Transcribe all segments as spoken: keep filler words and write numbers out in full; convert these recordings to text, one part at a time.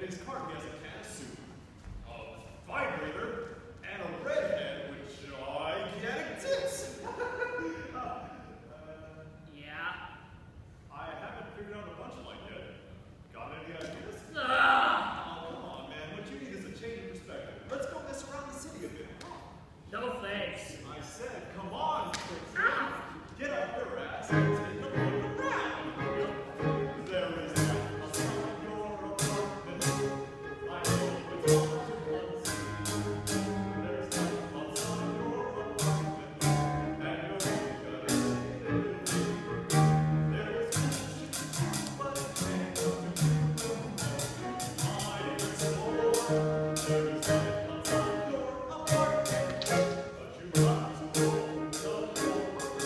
in his cart he has a can of soup, a vibrator, and a redhead, which I can't exist. uh, yeah? I haven't figured out a punchline yet. Got any ideas? Ah! Oh, come on, man. What you need is a change of perspective. Let's go mess around the city a bit. No thanks. I said, come on, Ah! get up your ass and take a look around. There is nothing outside your apartment. I know it's all to one city. There's nothing outside your apartment. And you're gonna see it. There is nothing but a can of you. I explore. There is nothing outside your apartment. But you got to open the door.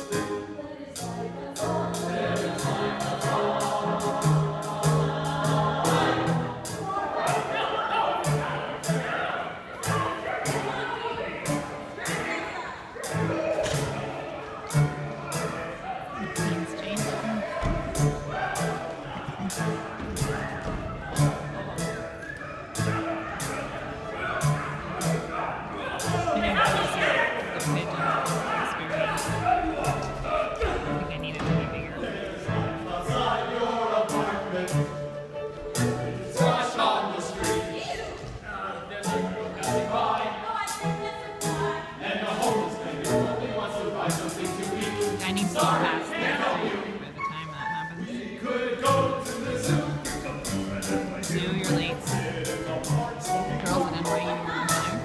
I need to go past that by the time that happens. Zoo, you're late. Girls in N Y U are on time.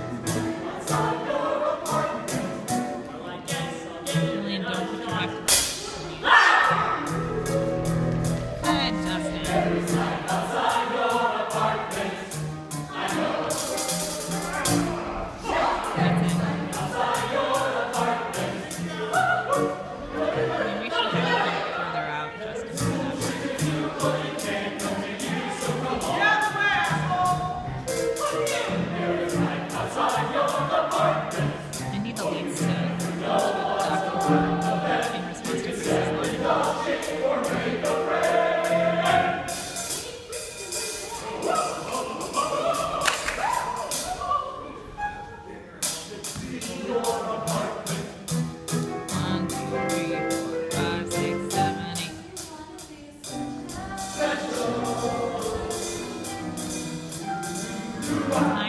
Julian, don't put your back to Good, Dustin. I need the leads to talk in response to Chris's One, two, three, four, five, six, seven, eight.